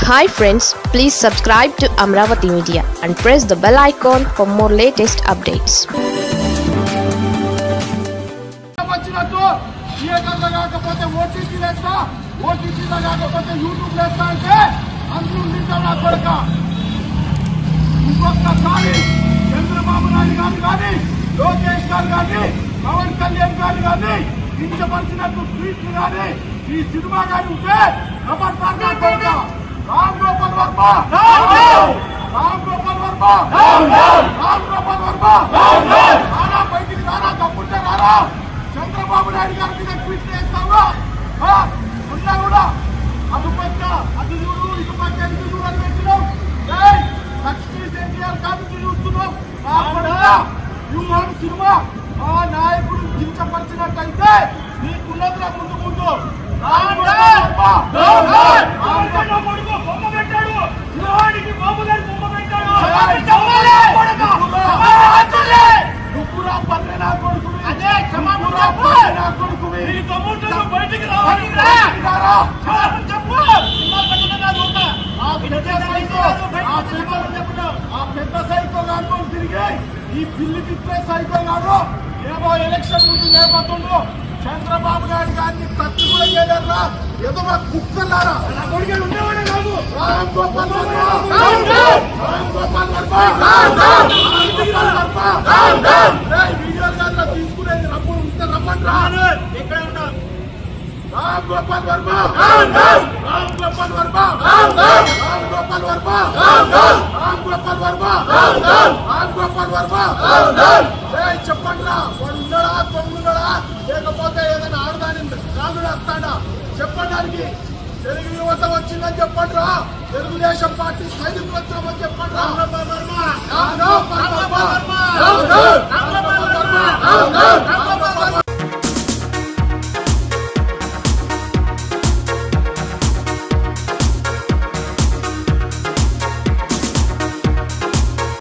Hi friends, please subscribe to Amravati Media and press the bell icon for more latest updates. Chandrababu Naidu గారు కానీ లోకేష్ గారు కానీ పవన్ కళ్యాణ్ గారు కానీ కించపరిచినట్టు ట్వీట్లు కానీ ఈ సినిమా కానీ ఉంటే ఖబర్దార్గా కొడక రామ్ గోపాల్ వర్మ రానా బయటికి రానా తప్పుంటే రానా చంద్రబాబు నాయుడు గారి మీద ట్వీట్ చేస్తావా ఉన్నా కూడా అటు పక్క అటు చూడు ఇటు పక్క ఇటు చూడు అని పెట్టినాం లక్ష్మీ ఎన్టీఆర్ కాబట్టి చూస్తున్నాం వ్యూహాన్ని సినిమా ఆ నాయకుడు కించపరిచినట్టయితే నీకున్నదిరా ముందు ముందు నువ్వురా పర్రె నా కొడుకు బయటికి ఆ పెద్ద సైకో గారు తిరిగి ఈ పిల్లి తిప్పే సైకో గారు ఏమో ఎలక్షన్ ముందు నేపథ్యంలో చంద్రబాబు నాయుడు గారిని టచ్ కూడా చేయలేరా ఏదో మా కుక్కలారా ఉండేవాడే కాదు రామ్ గోపాల్ వర్మ వీడియో గారిలో తీసుకునేది రమ్ము ఉంటే రమ్మంటా ఎక్కడ ఉంటారు రామ్ గోపాల్ వర్మ చెప్పండి రా వాడు ఉన్నాడా తొమ్మిదిన్నాడా లేకపోతే ఏదైనా ఆడదాని కాళ్ళు వస్తాడా చెప్పడానికి తెలుగు యువత వచ్చిందని చెప్పండి రా తెలుగుదేశం పార్టీ సైనికులు వచ్చామని చెప్పండి రా